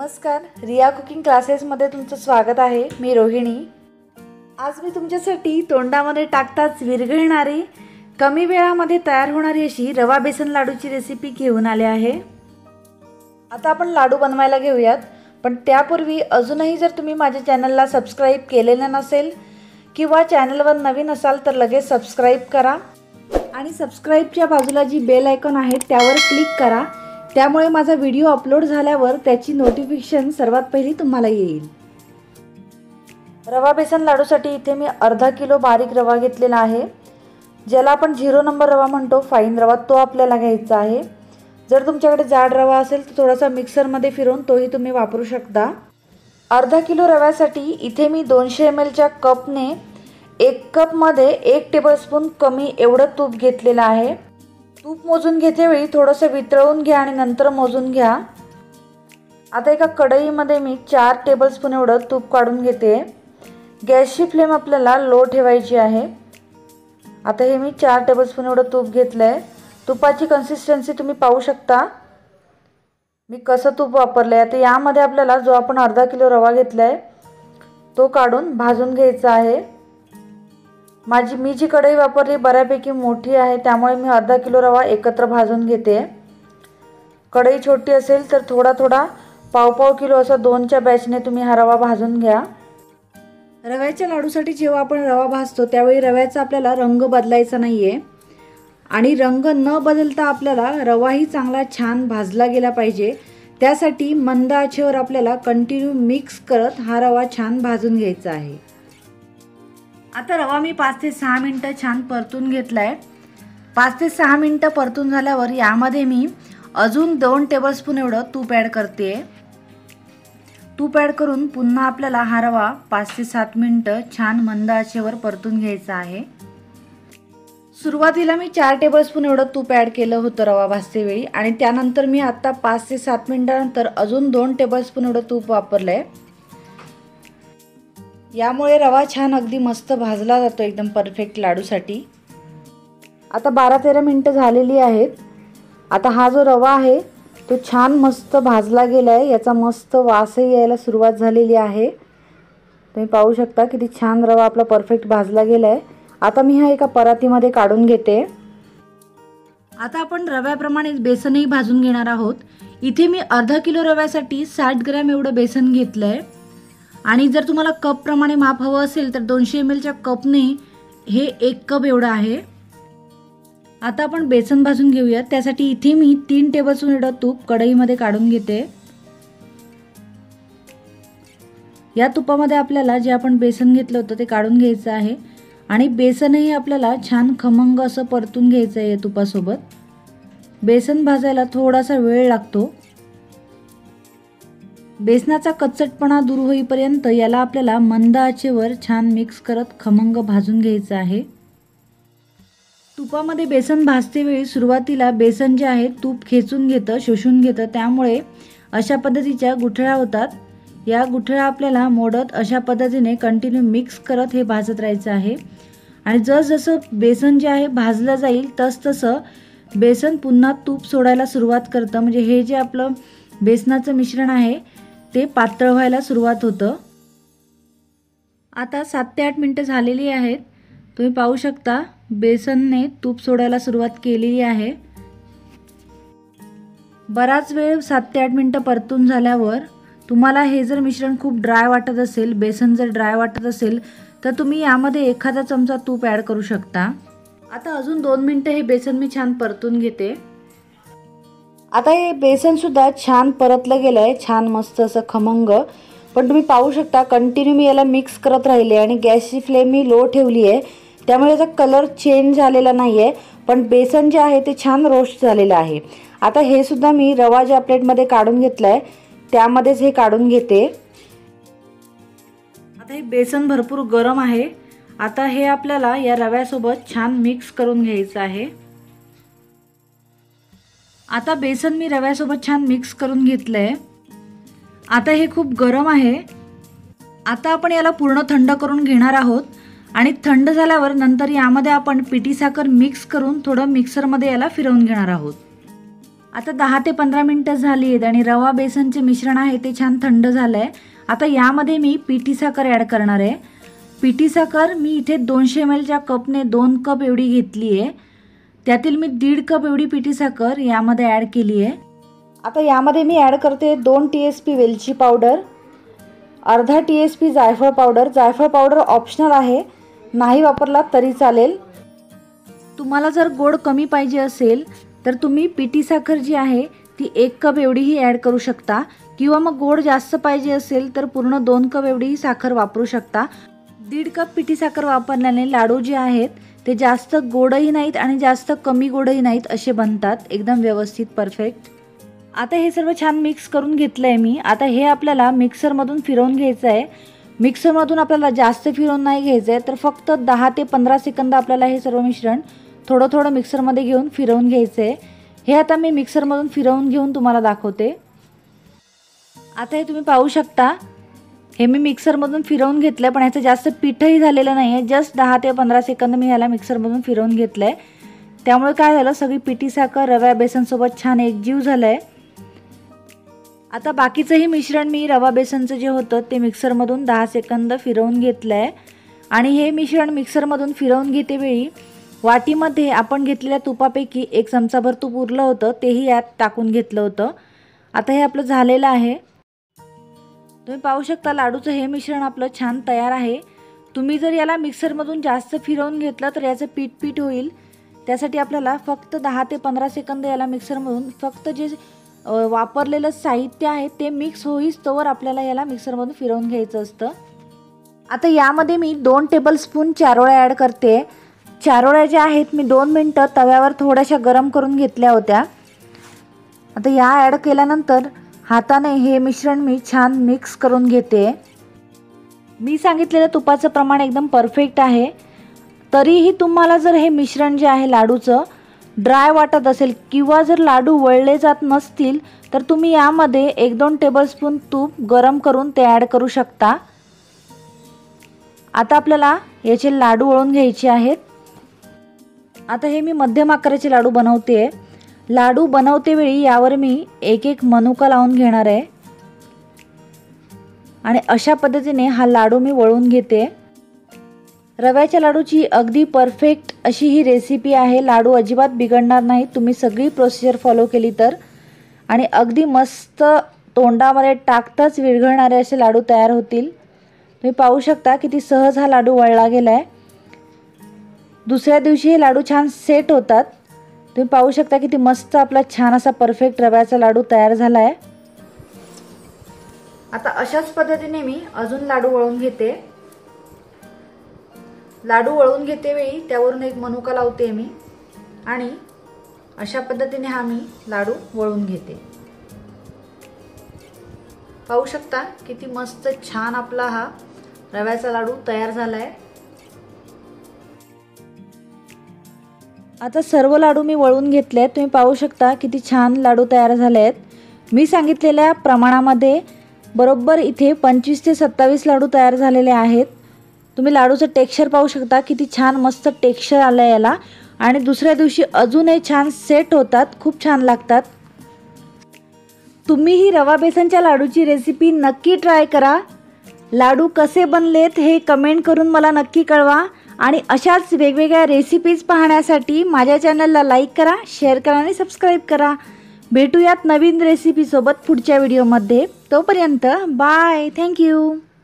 नमस्कार, रिया कुकिंग क्लासेसमध्ये तुमचं स्वागत आहे। मी रोहिणी। आज मी तुमच्यासाठी तोंडामध्ये टाकताच विरघळणारी, कमी वेळामध्ये तयार होणारी अशी रवा बेसन लाडूची रेसिपी घेऊन आले आहे। आता आपण लाडू बनवायला घेऊयात, पण त्यापूर्वी अजूनही जर तुम्ही माझ्या चॅनलला सबस्क्राइब केलेलं नसेल किंवा चॅनलवर नवीन असाल तर लगेच सबस्क्राइब करा आणि सबस्क्राइबच्या बाजूला जी बेल आयकॉन आहे त्यावर क्लिक करा। त्यामुळे माझा व्हिडिओ अपलोड झाल्यावर त्याची नोटिफिकेशन सर्वात पहिली तुम्हाला येईल। रवा बेसन लाडूसाठी इथे मी अर्धा किलो बारीक रवा घेतलेला आहे, ज्याला आपण 0 नंबर रवा म्हणतो, फाईन रवा, तो आपल्याला घ्यायचा आहे। जर तुमच्याकडे जाड रवा असेल तर थोडासा मिक्सरमध्ये फिरवून तोही तुम्ही वापरू शकता। अर्धा किलो रव्यासाठी इथे मी 200 ml च्या कपने 1 कपमध्ये 1 टेबलस्पून कमी एवढं तूप घेतलेलं आहे। तूप मोजून घेतेवेळी थोडंसं वितळवून घ्या आणि नंतर मोजून घ्या। आता एका कढईमध्ये मी 4 टेबलस्पून एवढं तूप काढून घेते। गॅसची फ्लेम आपल्याला लो ठेवायची आहे। आता हे मी 4 टेबलस्पून एवढं तूप घेतलंय। तुपाची कन्सिस्टन्सी तुम्ही पाहू शकता मी कसं तूप वापरलंय। आता यामध्ये आपल्याला जो आपण अर्धा किलो रवा घेतलाय तो काढून भाजून घ्यायचा आहे। मी जी कढई वापरली बऱ्यापैकी मोठी आहे, त्यामुळे मी अर्धा किलो रवा एकत्र भाजून घेते। कढई छोटी असेल तर थोडा थोडा पाव किलो असं 2च्या बॅचने तुम्ही हा रवा भाजून घ्या। रव्याच्या लाडूसाठी जेव्हा आपण रवा भाजतो त्यावेळी रव्याचा आपल्याला रंग बदलायचा नाहीये आणि रंग न बदलता आपल्याला रवाही चांगला छान भाजला गेला पाहिजे। त्यासाठी मंद आचेवर आपल्याला कंटिन्यू मिक्स करत हा रवा छान भाजून घ्यायचा आहे। आता रवा मी 5 ते 6 मिनिटं छान परतून घेतलाय। 5 ते 6 मिनिटं परतून झाल्यावर यामध्ये मी अजून 2 टेबलस्पून एवढं तूप ॲड करते। तूप ॲड करून पुन्हा आपल्याला हा रवा 5 ते 7 मिनिटं छान मंद आचेवर परतून घ्यायचा आहे। सुरुवातीला मी 4 टेबलस्पून एवढं तूप ॲड केलं होतं रवा भाजतेवेळी आणि त्यानंतर मी आता 5 ते 7 मिनिटांनंतर अजून 2 टेबलस्पून एवढं तूप वापरलंय। यामुळे रवा छान अगदी मस्त भाजला जातो एकदम परफेक्ट लाडूसाठी। आता 12-13 मिनिटं झालेली आहेत। आता हा जो रवा आहे तो छान मस्त भाजला गेला आहे, याचा मस्त वासही यायला सुरुवात झालेली आहे। तुम्ही पाहू शकता किती छान रवा आपला परफेक्ट भाजला गेला आहे। आता मी हा एका परातीमध्ये काढून घेते। आता आपण रव्याप्रमाणे बेसनही भाजून घेणार आहोत। इथे मी अर्धा किलो रव्यासाठी 60 ग्रॅम एवढं बेसन घेतलंय आणि जर तुम्हाला कप प्रमाणे माप हवं असेल तर 200 ml च्या कपने हे 1 कप एवढं आहे। आता आपण बेसन भाजून घेऊया। त्यासाठी इथे मी 3 टेबलस्पून एवढं तूप कढईमध्ये काढून घेते। या तुपामध्ये आपल्याला जे आपण बेसन घेतलं होतं ते काढून घ्यायचं आहे आणि बेसनही आपल्याला छान खमंग असं परतून घ्यायचं आहे। या तुपासोबत बेसन भाजायला थोडासा वेळ लागतो। बेसनाचा कच्चटपणा दूर होईपर्यंत याला आपल्याला मंद आचेवर छान मिक्स करत खमंग भाजून घ्यायचं आहे। तुपामध्ये बेसन भाजतेवेळी सुरुवातीला बेसन जे आहे तूप खेचून घेतं, शोषून घेतं, त्यामुळे अशा पद्धतीच्या गुठळ्या होतात। या गुठळ्या आपल्याला मोडत अशा पद्धतीने कंटिन्यू मिक्स करत हे भाजत राहायचं आहे आणि जसजसं बेसन जे आहे भाजलं जाईल तसतसं बेसन पुन्हा तूप सोडायला सुरुवात करतं। म्हणजे हे जे आपलं बेसनाचं मिश्रण आहे ते पातळ व्हायला सुरुवात होतं। आता 7 ते 8 मिनिटं झालेली आहेत। तुम्ही पाहू शकता बेसनने तूप सोडायला सुरुवात केलेली आहे। बराच वेळ 7 ते 8 मिनिटं परतून झाल्यावर तुम्हाला हे जर मिश्रण खूप ड्राय वाटत असेल, बेसन जर ड्राय वाटत असेल तर तुम्ही यामध्ये एखादा चमचा तूप ॲड करू शकता। आता अजून 2 मिनिटं हे बेसन मी छान परतून घेते। आता हे बेसन सुद्धा छान परतलं गेलं आहे, छान मस्त असं खमंग। पण तुम्ही पाहू शकता कंटिन्यू मी याला मिक्स करत राहिले आणि गॅसची फ्लेम मी लो ठेवली आहे, त्यामुळे याचा कलर चेंज झालेला नाही आहे, पण बेसन जे आहे ते छान रोस्ट झालेलं आहे। आता हे सुद्धा मी रवा ज्या प्लेटमध्ये काढून घेतला आहे त्यामध्येच हे काढून घेते। आता हे बेसन भरपूर गरम आहे। आता हे आपल्याला या रव्यासोबत छान मिक्स करून घ्यायचं आहे। आता बेसन मी रव्यासोबत छान मिक्स करून घेतलंय। आता हे खूप गरम आहे। आता आपण याला पूर्ण थंड करून घेणार आहोत आणि थंड झाल्यावर नंतर यामध्ये आपण पिठी साखर मिक्स करून थोडं मिक्सरमध्ये याला फिरवून घेणार आहोत। आता 10 ते 15 मिनटं झाली आहेत आणि रवा बेसनचे मिश्रण आहे ते छान थंड झालं आहे. आता यामध्ये मी पिठी साखर ॲड करणार आहे. पिठी साखर मी इथे 200 ml च्या कपने 2 कप एवढी घेतली आहे. त्यातील मी 1.5 कप एवढी पिठी साखर यामध्ये ॲड केली आहे. आता यामध्ये मी ॲड करते 2 TSP वेलची पावडर, अर्धा TSP जायफळ पावडर. जायफळ पावडर ऑप्शनल आहे, नाही वापरला तरी चालेल. तुम्हाला जर गोड कमी पाहिजे असेल तर तुम्ही पिठी साखर जी आहे ती 1 कप एवढीही ॲड करू शकता, किंवा मग गोड जास्त पाहिजे असेल तर पूर्ण 2 कप एवढी साखर वापरू शकता. 1.5 कप पिठी साखर वापरल्याने लाडू जे आहेत ते जास्त गोडही नाहीत आणि जास्त कमी गोडही नाहीत असे बनतात, एकदम व्यवस्थित परफेक्ट. आता हे सर्व छान मिक्स करून घेतलं आहे मी. आता हे आपल्याला मिक्सरमधून फिरवून घ्यायचं आहे. मिक्सरमधून आपल्याला जास्त फिरवून नाही घ्यायचं आहे, तर फक्त 10 ते 15 सेकंद आपल्याला हे सर्व मिश्रण थोडं थोडं मिक्सरमध्ये घेऊन फिरवून घ्यायचं आहे. हे आता मी मिक्सरमधून फिरवून घेऊन तुम्हाला दाखवते. आता हे तुम्ही पाहू शकता, हे मी मिक्सरमधून फिरवून घेतलं आहे, पण ह्याचं जास्त पीठही झालेलं नाही आहे. जस्ट 10 ते 15 सेकंद मी ह्याला मिक्सरमधून फिरवून घेतलं आहे. त्यामुळे काय झालं, सगळी पिठी साखर रवा बेसनसोबत छान एकजीव झालं आहे. आता बाकीचंही मिश्रण मी रवा बेसनचं जे होतं ते मिक्सरमधून 10 सेकंद फिरवून घेतलं आहे. आणि हे मिश्रण मिक्सरमधून फिरवून घेतेवेळी वाटीमध्ये आपण घेतलेल्या तुपापैकी 1 चमचाभर तूप उरलं होतं, तेही यात टाकून घेतलं होतं. आता हे आपलं झालेलं आहे. तुम्ही पाहू शकता लाडूचं हे मिश्रण आपलं छान तयार आहे. तुम्ही जर याला मिक्सरमधून जास्त फिरवून घेतलं तर याचं पीठ होईल. त्यासाठी आपल्याला फक्त 10 ते 15 सेकंद याला मिक्सरमधून फक्त जे वापरलेलं साहित्य आहे ते मिक्स होईस्तोवर आपल्याला याला मिक्सरमधून फिरवून घ्यायचं असतं. आता यामध्ये मी 2 टेबलस्पून चारोळ्या ॲड करते. चारोळ्या ज्या आहेत मी 2 मिनटं तव्यावर थोड्याशा गरम करून घेतल्या होत्या. आता या ॲड केल्यानंतर हाताने हे मिश्रण मी छान मिक्स करून घेते. मी सांगितलेलं तुपाचं प्रमाण एकदम परफेक्ट आहे. तरीही तुम्हाला जर हे मिश्रण जे आहे लाडूचं ड्राय वाटत असेल किंवा जर लाडू वळले जात नसतील तर तुम्ही यामध्ये 1-2 टेबलस्पून तूप गरम करून ते ॲड करू शकता. आता आपल्याला याचे लाडू वळून घ्यायचे आहेत. आता हे मी मध्यम आकाराचे लाडू बनवते. लाडू बनवते वेळी यावर मी एक मनुका लावून घेणार आहे आणि अशा पद्धतीने हा लाडू मी वळून घेते. रव्याच्या लाडूची अगदी परफेक्ट अशी ही रेसिपी आहे. लाडू अजिबात बिघडणार नाही तुम्ही सगळी प्रोसिजर फॉलो केली तर. आणि अगदी मस्त तोंडामध्ये टाकताच विरघळणारे असे लाडू तयार होतील. तुम्ही पाहू शकता किती सहज हा लाडू वळला गेला आहे. दुसऱ्या दिवशी हे लाडू छान सेट होतात. तुम्ही पाहू शकता किती मस्त आपला छान असा परफेक्ट रव्याचा लाडू तयार झाला आहे. आता अशाच पद्धतीने मी अजून लाडू वळून घेते. लाडू वळून घेते वेळी त्यावरून एक मनुका लावते मी आणि अशा पद्धतीने हा मी लाडू वळून घेते. पाहू शकता किती मस्त छान आपला हा रव्याचा लाडू तयार झाला आहे. आता सर्व लाडू मी वळून घेतले आहेत. तुम्ही पाहू शकता किती छान लाडू तयार झाले आहेत. मी सांगितलेल्या प्रमाणामध्ये बरोबर इथे 25 ते 27 लाडू तयार झालेले आहेत. तुम्ही लाडूचं टेक्स्चर पाहू शकता किती छान मस्त टेक्स्चर आलं आहे याला. आणि दुसऱ्या दिवशी अजूनही छान सेट होतात, खूप छान लागतात. तुम्ही ही रवा बेसनच्या लाडूची रेसिपी नक्की ट्राय करा. लाडू कसे बनलेत हे कमेंट करून मला नक्की कळवा. आणि अशाच वेगवेगळ्या रेसिपीज पाहण्यासाठी माझ्या चॅनलला लाईक करा, शेअर करा आणि सबस्क्राईब करा. भेटूयात नवीन रेसिपीसोबत पुढच्या व्हिडिओमध्ये. तोपर्यंत बाय. थँक्यू.